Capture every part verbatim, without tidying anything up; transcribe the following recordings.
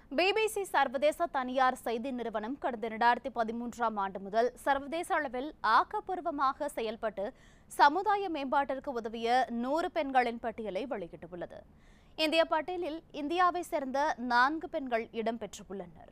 BBC சர்வதேச தனியார் செய்தி நிறுவனம் கடந்த இரண்டாயிரத்தி பதிமூன்றாம் ஆண்டு முதல் சர்வதேச அளவில் ஆக்கப்பூர்வமாக செயல்பட்டு சமுதாய மேம்பாட்டிற்கு உதவிய நூறு பெண்களின் பட்டியலை வெளியிட்டுள்ளது. இந்திய பட்டியலில் இந்தியாவை சேர்ந்த நான்கு பெண்கள் இடம்பெற்றுள்ளனர்.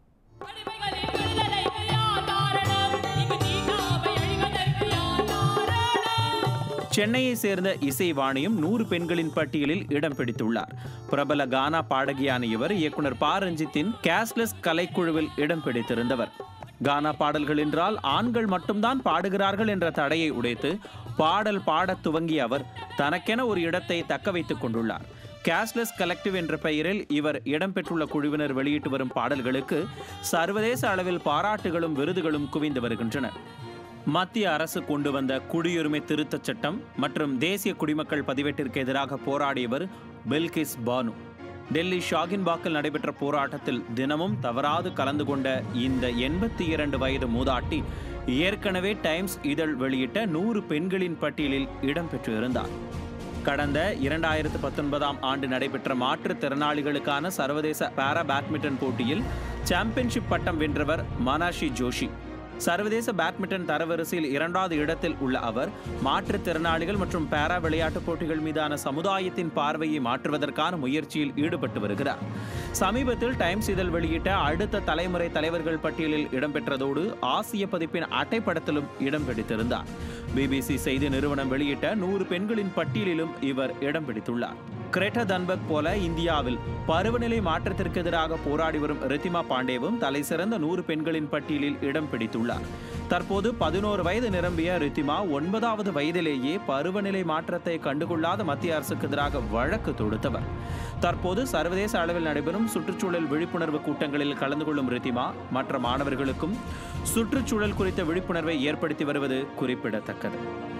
சென்னையை சேர்ந்த இசைவாணியும் நூறு பெண்களின் பட்டியலில் இடம் பிடித்துள்ளார். பிரபல கானா பாடகியான இவர் இயக்குனர் ப ரஞ்சித்தின் கேஸ்லெஸ் கலைக்குழுவில் இடம் பிடித்திருந்தவர். கானா பாடல்கள் என்றால் ஆண்கள் மட்டும்தான் பாடுகிறார்கள் என்ற தடையை உடைத்து பாடல் பாடத் துவங்கிய அவர் தனக்கென ஒரு இடத்தை தக்க வைத்துக் கொண்டுள்ளார். கேஸ்லெஸ் கலெக்டிவ் என்ற பெயரில் இவர் இடம்பெற்றுள்ள குழுவினர் வெளியிட்டு வரும் பாடல்களுக்கு சர்வதேச அளவில் பாராட்டுகளும் விருதுகளும் குவிந்து வருகின்றன. மத்திய அரசு கொண்டு வந்த குடியுரிமை திருத்தச் சட்டம் மற்றும் தேசிய குடிமக்கள் பதிவேட்டிற்கு எதிராக போராடியவர் பில்கிஸ் பானு. டெல்லி ஷாகின்பாக்கில் நடைபெற்ற போராட்டத்தில் தினமும் தவறாது கலந்து கொண்ட இந்த எண்பத்தி இரண்டு வயது மூதாட்டி ஏற்கனவே டைம்ஸ் இதழ் வெளியிட்ட நூறு பெண்களின் பட்டியலில் இடம்பெற்று இருந்தார். கடந்த இரண்டாயிரத்து பத்தொன்பதாம் ஆண்டு நடைபெற்ற மாற்றுத்திறனாளிகளுக்கான சர்வதேச பாரா பேட்மிண்டன் போட்டியில் சாம்பியன்ஷிப் பட்டம் வென்றவர் மனாஷி ஜோஷி. சர்வதேச பேட்மிண்டன் தரவரிசையில் இரண்டாவது இடத்தில் உள்ள அவர் மாற்றுத்திறனாளிகள் மற்றும் பாரா விளையாட்டுப் போட்டிகள் மீதான சமுதாயத்தின் பார்வையை மாற்றுவதற்கான முயற்சியில் ஈடுபட்டு வருகிறார். சமீபத்தில் டைம்ஸ் இதழ் வெளியிட்ட அடுத்த தலைமுறை தலைவர்கள் பட்டியலில் இடம்பெற்றதோடு ஆசிய பதிப்பின் அட்டைப்படத்திலும் இடம் பிடித்திருந்தார். பிபிசி செய்தி நிறுவனம் வெளியிட்ட நூறு பெண்களின் பட்டியலிலும் இவர் இடம் பிடித்துள்ளார். கிரெட்டா தன்பர்க் போல இந்தியாவில் பருவநிலை மாற்றத்திற்கு எதிராக போராடி வரும் ரித்திமா பாண்டேவும் தலை சிறந்த நூறு பெண்களின் பட்டியலில் இடம் பிடித்துள்ளார். தற்போது பதினோரு வயது நிரம்பிய ரித்திமா ஒன்பதாவது வயதிலேயே பருவநிலை மாற்றத்தை கண்டுகொள்ளாத மத்திய அரசுக்கு எதிராக வழக்கு தொடுத்தவர். தற்போது சர்வதேச அளவில் நடைபெறும் சுற்றுச்சூழல் விழிப்புணர்வு கூட்டங்களில் கலந்து கொள்ளும் ரித்திமா மற்ற மாணவர்களுக்கும் சுற்றுச்சூழல் குறித்த விழிப்புணர்வை ஏற்படுத்தி வருவது குறிப்பிடத்தக்கது.